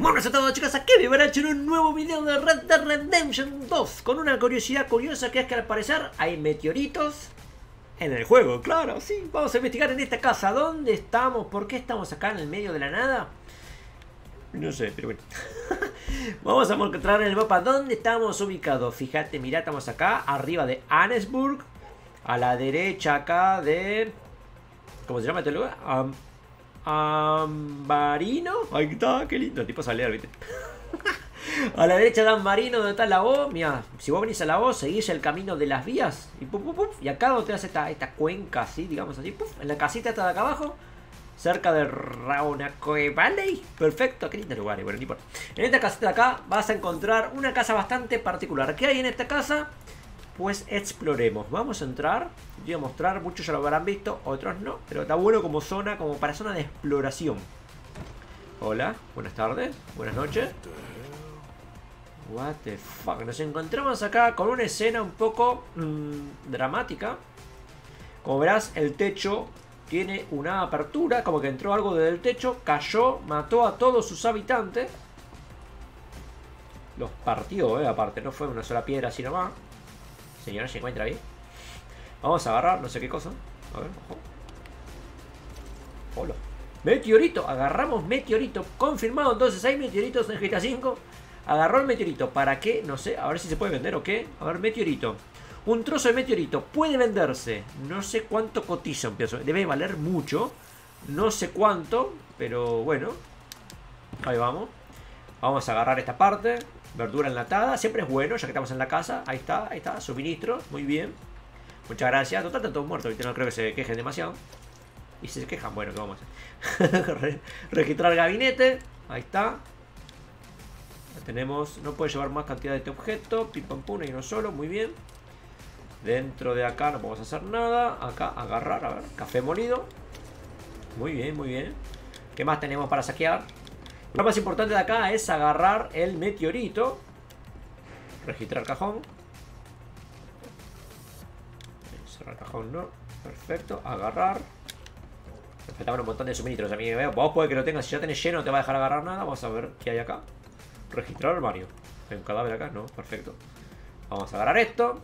Buenas a todos, chicos, aquí Vivaracho en un nuevo video de Red Dead Redemption 2 con una curiosidad curiosa que es que al parecer hay meteoritos en el juego. Claro, sí, vamos a investigar en esta casa. ¿Dónde estamos? ¿Por qué estamos acá en el medio de la nada? No sé, pero bueno. Vamos a encontrar en el mapa dónde estamos ubicados. Fíjate, mirá, estamos acá, arriba de Annesburg. A la derecha acá de... ¿cómo se llama este lugar? Ambarino. Ahí está, qué lindo. El tipo sale, ¿viste? A la derecha de Ambarino, donde está la O. Mira, si vos venís a la O, seguís el camino de las vías. Y puf, puf, puf, y acá donde te das esta cuenca así, digamos así. Puf, en la casita está de acá abajo. Cerca de Raunacoe Valley. Perfecto, qué lindo lugar. Bueno, ni por... En esta casita de acá vas a encontrar una casa bastante particular. ¿Qué hay en esta casa? Pues exploremos. Vamos a entrar. Voy a mostrar. Muchos ya lo habrán visto, otros no. Pero está bueno como zona, como para zona de exploración. Hola, buenas tardes, buenas noches. What the fuck. Nos encontramos acá con una escena un poco dramática. Como verás, el techo tiene una apertura. Como que entró algo desde el techo, cayó, mató a todos sus habitantes. Los partió, aparte. No fue una sola piedra así nomás. Señora, ¿se encuentra bien? Vamos a agarrar no sé qué cosa. A ver, ojo. Hola. Meteorito. Agarramos meteorito. Confirmado. Entonces hay meteoritos en GTA V. Agarró el meteorito. ¿Para qué? No sé. A ver si se puede vender o qué. A ver, meteorito. Un trozo de meteorito. Puede venderse. No sé cuánto cotiza. Debe valer mucho. No sé cuánto. Pero bueno. Ahí vamos. Vamos a agarrar esta parte. Verdura enlatada, siempre es bueno, ya que estamos en la casa. Ahí está, suministro, muy bien. Muchas gracias, total están todos muertos, ¿viste? No creo que se quejen demasiado. Y si se quejan, bueno, ¿qué vamos a hacer? Registrar gabinete, ahí está. Tenemos, no puede llevar más cantidad de este objeto. Pim pam pum, y uno solo, muy bien. Dentro de acá no podemos hacer nada. Acá, agarrar, a ver, café molido. Muy bien, muy bien. ¿Qué más tenemos para saquear? Lo más importante de acá es agarrar el meteorito. Registrar cajón. Cerrar cajón, no. Perfecto, agarrar. Me faltaban un montón de suministros. A mí veo. Vos puede que lo tengas. Si ya tenés lleno no te va a dejar agarrar nada. Vamos a ver qué hay acá. Registrar armario. ¿Hay un cadáver acá? No, perfecto. Vamos a agarrar esto.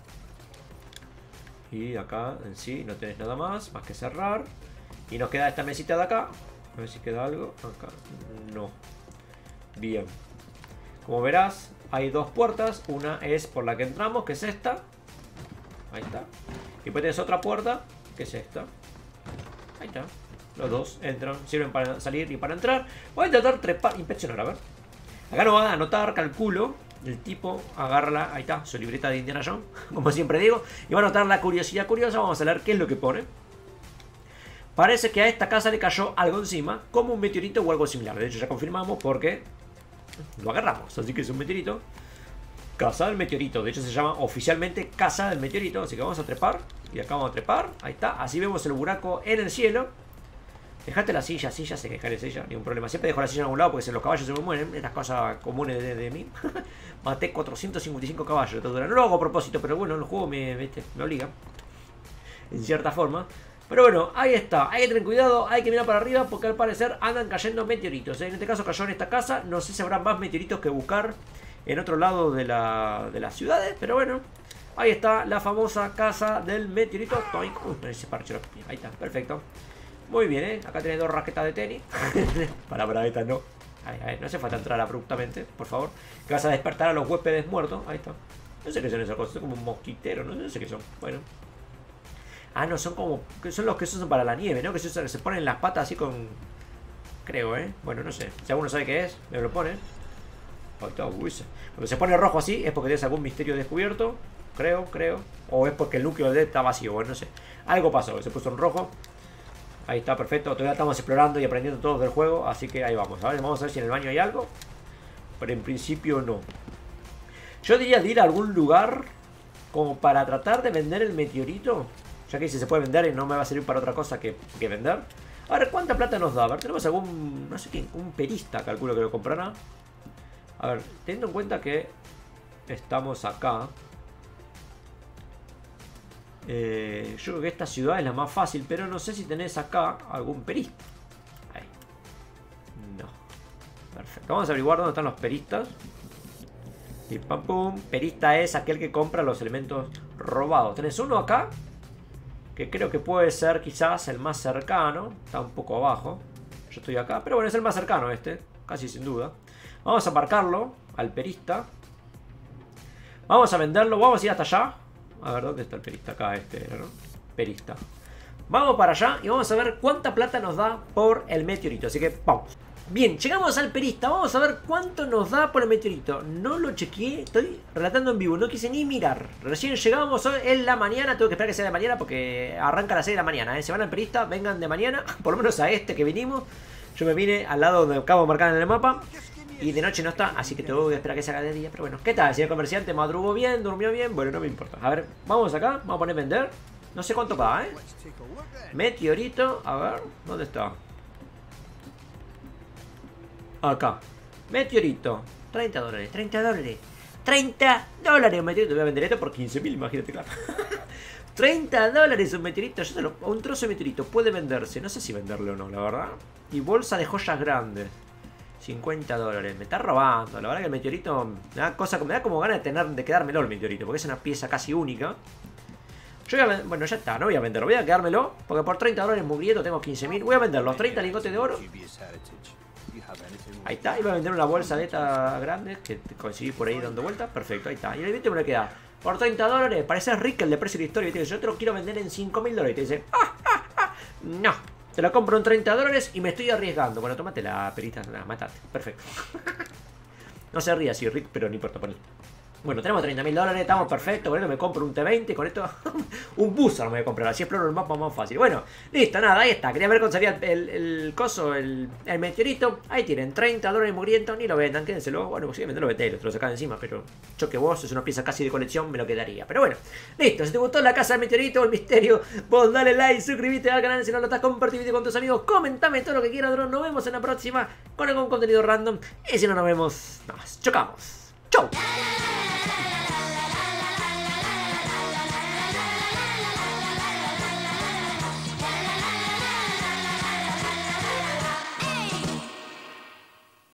Y acá en sí no tenés nada más que cerrar. Y nos queda esta mesita de acá. A ver si queda algo. Acá. No. Bien. Como verás, hay dos puertas. Una es por la que entramos, que es esta. Ahí está. Y después tienes otra puerta, que es esta. Ahí está. Los dos entran. Sirven para salir y para entrar. Voy a intentar trepar. Inspeccionar, a ver. Acá nos va a anotar, calculo. El tipo agarra ahí está, su libreta de Indiana Jones. Como siempre digo. Y va a anotar la curiosidad curiosa. Vamos a leer qué es lo que pone. Parece que a esta casa le cayó algo encima, como un meteorito o algo similar. De hecho ya confirmamos porque lo agarramos. Así que es un meteorito. Casa del meteorito. De hecho se llama oficialmente Casa del Meteorito. Así que vamos a trepar. Y acá vamos a trepar. Ahí está. Así vemos el buraco en el cielo. Dejate la silla. Sí, ya sé que dejaré silla. Ningún problema. Siempre dejo la silla en algún lado porque si los caballos se me mueren. Estas cosas comunes de mí. Maté 455 caballos. No lo hago a propósito. Pero bueno, el juego me obliga. En cierta forma. Pero bueno, ahí está, hay que tener cuidado, hay que mirar para arriba porque al parecer andan cayendo meteoritos. En este caso cayó en esta casa, no sé si habrá más meteoritos que buscar en otro lado de las ciudades, pero bueno. Ahí está la famosa casa del meteorito. Ese parche, ahí está, perfecto. Muy bien, acá tenés dos raquetas de tenis. para esta no. No hace falta entrar abruptamente, por favor. Que vas a despertar a los huéspedes muertos, ahí está. No sé qué son esas cosas, son como un mosquitero, no sé qué son, bueno. Ah, no, son como... son los que se usan para la nieve, ¿no? Que se ponen las patas así con... creo, Bueno, no sé. Si alguno sabe qué es, me lo pone. Ahí está, cuando se pone rojo así es porque tienes algún misterio descubierto. Creo. O es porque el núcleo de está vacío, bueno, no sé. Algo pasó, se puso en rojo. Ahí está, perfecto. Todavía estamos explorando y aprendiendo todo del juego. Así que ahí vamos. Vamos a ver si en el baño hay algo. Pero en principio no. Yo diría de ir a algún lugar como para tratar de vender el meteorito. Ya que si se puede vender y no me va a servir para otra cosa que vender. A ver, ¿cuánta plata nos da? A ver, tenemos algún... no sé quién, un perista calculo que lo comprará. A ver, teniendo en cuenta que estamos acá. Yo creo que esta ciudad es la más fácil, pero no sé si tenés acá algún perista. Ahí. No. Perfecto. Vamos a averiguar dónde están los peristas. Y pam pum. Perista es aquel que compra los elementos robados. Tenés uno acá, que creo que puede ser quizás el más cercano. Está un poco abajo. Yo estoy acá, pero bueno, es el más cercano este, casi sin duda. Vamos a marcarlo al perista. Vamos a venderlo, vamos a ir hasta allá. A ver, ¿dónde está el perista? Acá este era, ¿no? Perista. Vamos para allá y vamos a ver cuánta plata nos da por el meteorito. Así que vamos. Bien, llegamos al perista. Vamos a ver cuánto nos da por el meteorito. No lo chequeé, estoy relatando en vivo. No quise ni mirar. Recién llegamos hoy en la mañana. Tengo que esperar que sea de mañana porque arranca a las 6 de la mañana. Se van al perista, vengan de mañana. Por lo menos a este que vinimos. Yo me vine al lado donde acabo de marcar en el mapa. Y de noche no está, así que tengo que esperar que se haga de día. Pero bueno, ¿qué tal? Si el comerciante madrugó bien, durmió bien. Bueno, no me importa. A ver, vamos acá, vamos a poner vender. No sé cuánto paga, ¿eh? Meteorito, a ver, ¿dónde está? Acá. Meteorito, 30 dólares, 30 dólares. 30 dólares un meteorito. Voy a vender esto por 15.000, imagínate, claro. 30 dólares un meteorito. Un trozo de meteorito puede venderse. No sé si venderlo o no, la verdad. Y bolsa de joyas grandes. 50 dólares. Me está robando. La verdad que el meteorito me da como ganas de quedármelo el meteorito. Porque es una pieza casi única. Yo voy a bueno, ya está. No voy a venderlo. Voy a quedármelo. Porque por 30 dólares mugriento tengo 15.000. Voy a vender los 30 lingotes de oro. Ahí está. Y voy a vender una bolsa de estas grandes que conseguí por ahí dando vueltas. Perfecto. Ahí está. Y el billete me lo queda. Por 30 dólares. Parece rico el de precio de la historia. Yo te lo quiero vender en 5.000 dólares. Y te dice, no. Te lo compro en 30 dólares y me estoy arriesgando. Bueno, tómate la perita. Nada, matate. Perfecto. No se ríe así, Rick, pero no importa, poné. Bueno, tenemos 30.000 dólares, estamos perfectos. Con esto me compro un T20, con esto un booster me voy a comprar. Así exploro el mapa más fácil. Bueno, listo, nada, ahí está. Quería ver cuánto salía el coso, el meteorito. Ahí tienen, 30 dólares mugrientos, ni lo vendan, quédenselo. Bueno, si venderlo, vendelo, te lo sacan encima. Pero yo que vos, es una pieza casi de colección, me lo quedaría. Pero bueno, listo, si te gustó la casa del meteorito o el misterio, vos dale like, suscríbete al canal si no lo estás, compartí video con tus amigos, comentame todo lo que quieras, nos vemos en la próxima con algún contenido random. Y si no nos vemos, nos chocamos. ¡Chau!